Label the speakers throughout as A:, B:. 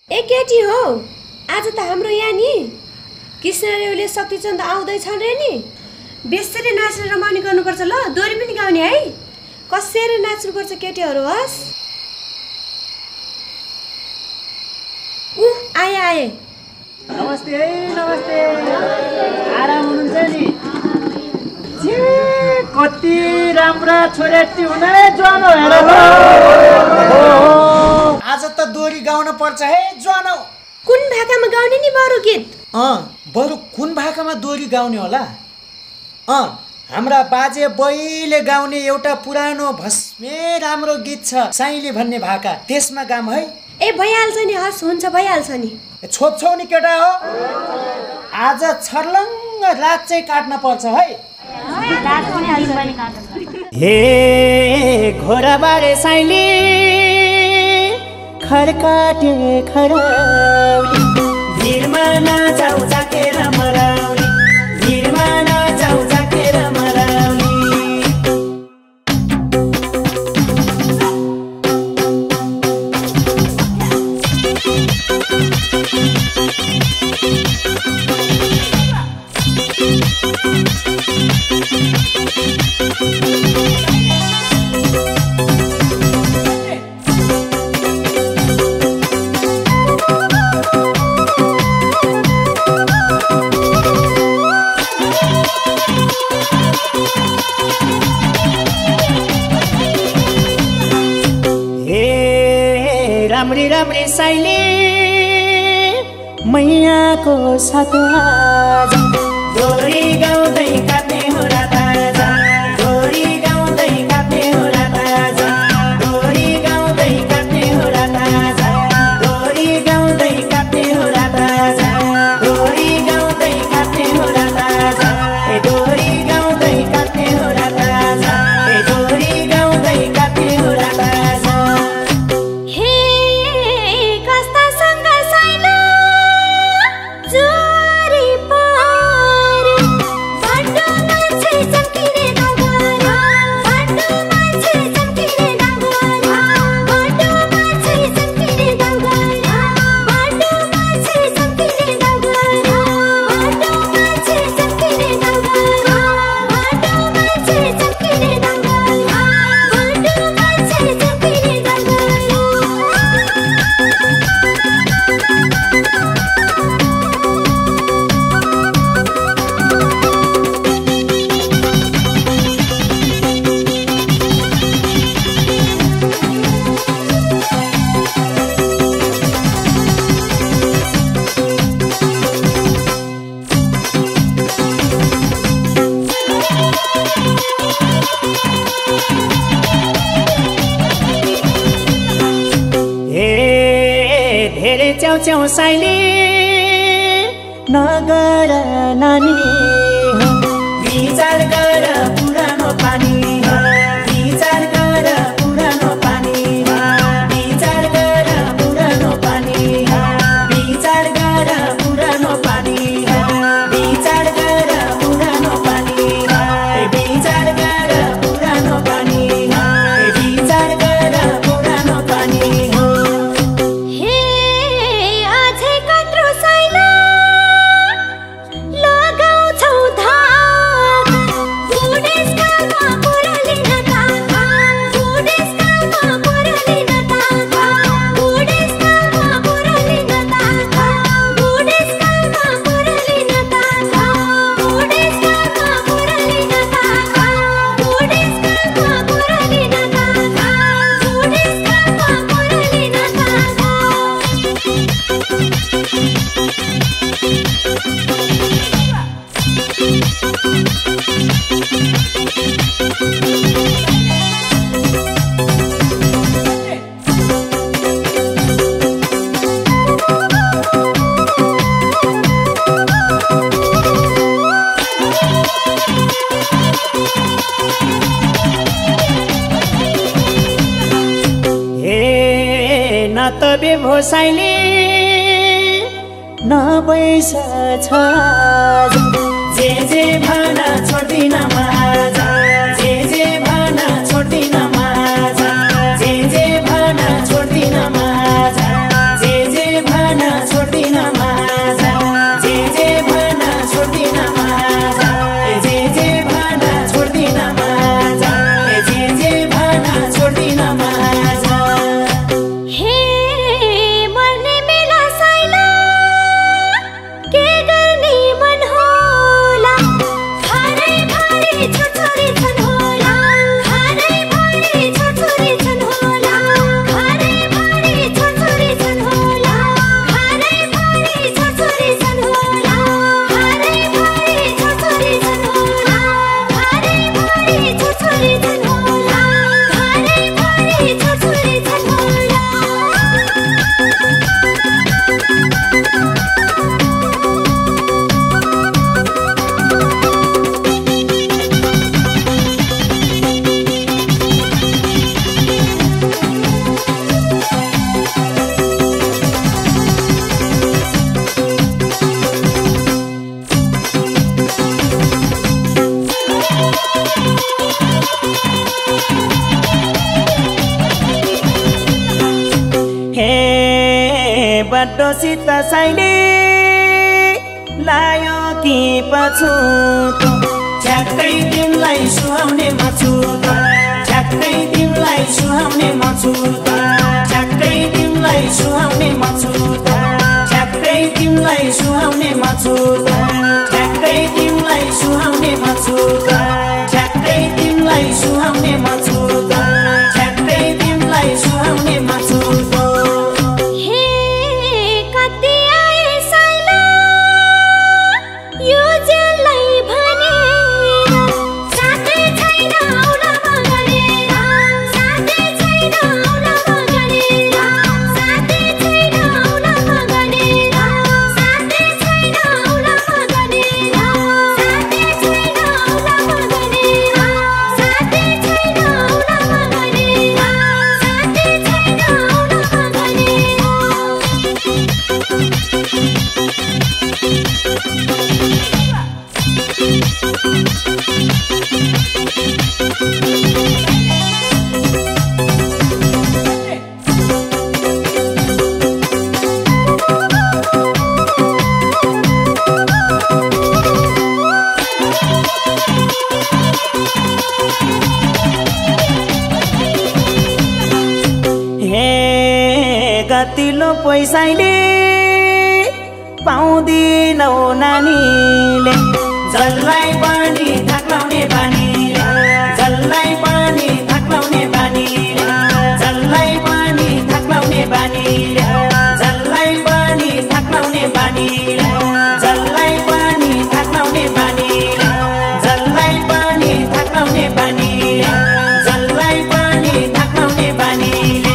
A: ए केटी हो, आज त हाम्रो यहाँ नि कृष्ण रेउले शक्तिचन्द आउँदैछन् रे नि। बेसरी नाचेर रमाउने गर्नुपर्छ ल, दोरी पनि गाउने है। कसरी नाच्नुपर्छ केटीहरू हस्। आए आए।
B: नमस्ते नमस्ते, आराम हुनुहुन्छ नि? कति राम्रा छोराटी हुने ज्वान हेर। आज त दोरी गाउन पर्छ है ज्वान।
A: कुन भाकामा गाउने नि बरु गीत?
B: बरु कुन भाकामा दोरी गाउने होला? हाम्रा बाजे बइले गाउने एउटा पुरानो भस्मे राम्रो गीत छ, साइली भन्ने भाका, त्यसमा गाम है।
A: ए भइहाल्छ नि हस्, हुन्छ भइहाल्छ नि।
B: छोप्छौ नि केटा हो, आज छर्लङ्ग रात चाहिँ काट्न पर्छ है। हे घोडा बारे साइली खरकाटे खराउली, भिरमा नजाऊ जाकेर मराउली, भिरमा नजाऊ जाकेर मराउली। राम्री राम्री साइली मैयाको साथ आज दोरी गाउँदै काट्ने हो रात आज, दोरी गाउँदै काट्ने हो रात आज, दोरी गाउँदै काट्ने हो रात आज, दोरी गाउँदै काट्ने हो रात आज, दोरी गाउँदै काट्ने हो रात आज, ए दोरी गाउँदै काट्ने हो रात आज, ए दोरी गाउँदै काट्ने हो रात आज। च्याउ साइली नगर नानी, विचार गर पुरानो पानी, विचार गर पुरानो पानी, विचार गर पुरानो पानी, विचार गर पुरानो पानी, विचार गर पुरानो पानी, विचार गर पुरानो पानी, विचार गर पुरानो पानी। तबे भोसाइली नबैस छ जे भना छोड्दिन माझ, जे भना छोड्दिन माझ, जे भना छोड्दिन माझ, जे भना बड्डोसित साइले लायो कि पछुतो ठ्याक्कै तिमीलाई सुहाउने मछुतो ठ्याक्कै तिमीलाई सुहाउने मछुतो ठ्याक्कै तिमीलाई सुहाउने मछुतो ठ्याक्कै तिमीलाई सुहाउने मछुतो ठ्याक्कै तिमीलाई सुहाउने मछुतो ठ्याक्कै तिमीलाई सुहाउने मछुतो ठ्याक्कै तिमीलाई सुहाउने मछुतो कतिलो पैसाले पाउँदिनौ नानीले जसलाई पनि थाक्लाउने बानीले जसलाई पनि थाक्लाउने बानीले जसलाई पनि थाक्लाउने बानीले जसलाई पनि थाक्लाउने बानीले जसलाई पनि थाक्लाउने बानीले जसलाई पनि थाक्लाउने बानीले जसलाई पनि थाक्लाउने बानीले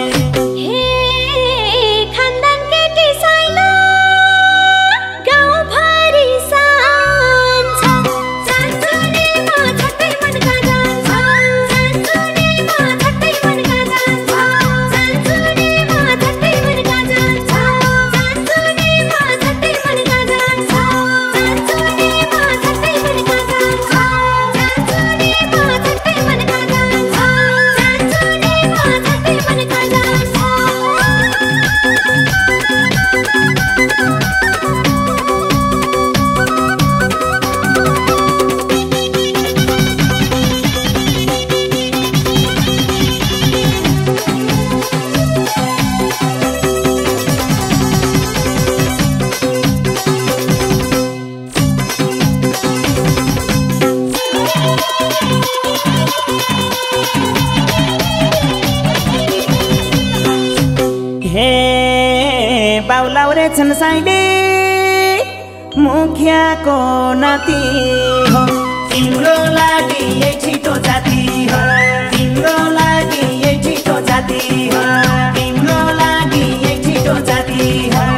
B: बाउलाउरे छन् साइले मुखियाको नाति हो तिम्रो लागि यही छिटो जाति हो तिम्रो लागि यही छिटो जाति हो तिम्रो लागि यही छिटो जाति हो